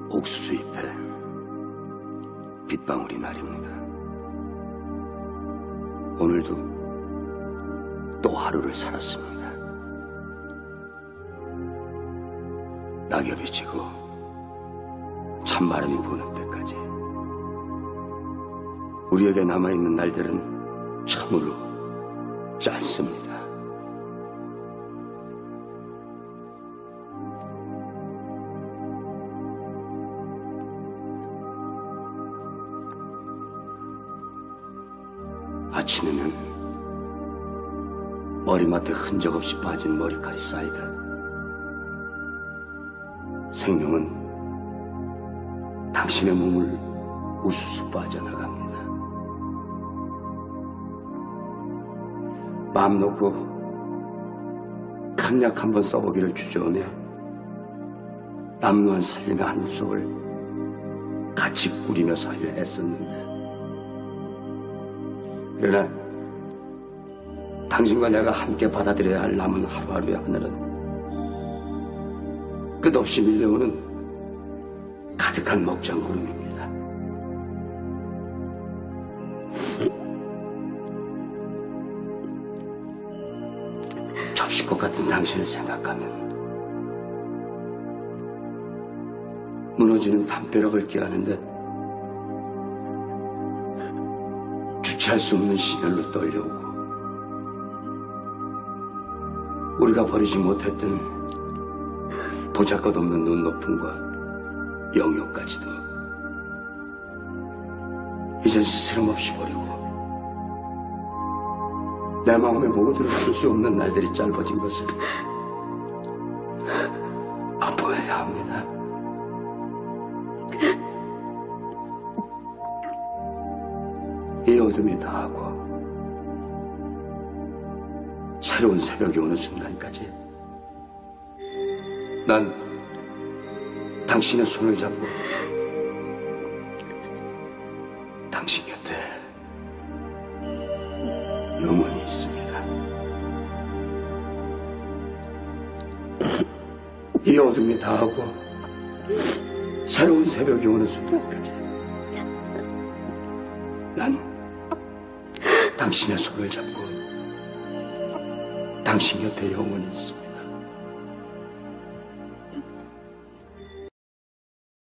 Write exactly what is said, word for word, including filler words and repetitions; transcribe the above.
옥수수 잎에 빗방울이 내립니다. 오늘도 또 하루를 살았습니다. 낙엽이 지고 찬바람이 부는 때까지 우리에게 남아있는 날들은 참으로 짧습니다. 아침에는 머리맡에 흔적 없이 빠진 머리칼이 쌓이듯 생명은 당신의 몸을 우수수 빠져나갑니다. 마음 놓고 큰 약 한번 써보기를 주저하며 남루한 살림의 한속을 같이 꾸리며 살려 했었는데, 그러나 당신과 내가 함께 받아들여야 할 남은 하루하루의 하늘은 끝없이 밀려오는 가득한 먹장구름입니다. 접시꽃 같은 당신을 생각하면 무너지는 담벼락을 껴안는 듯 주체할 수 없는 시련로 떨려오고, 우리가 버리지 못했던 보잘것없는 눈높음과 영역까지도 이젠 스스럼없이 버리고 내 마음에 모두를 줄 수 없는 날들이 짧아진 것을 아파해야 합니다. 이 어둠이 다하고 새로운 새벽이 오는 순간까지 난 당신의 손을 잡고 당신 곁에 영원히 있습니다. 이 어둠이 다하고 새로운 새벽이 오는 순간까지 난 당신의 손을 잡고 당신 곁에 영원히 있습니다.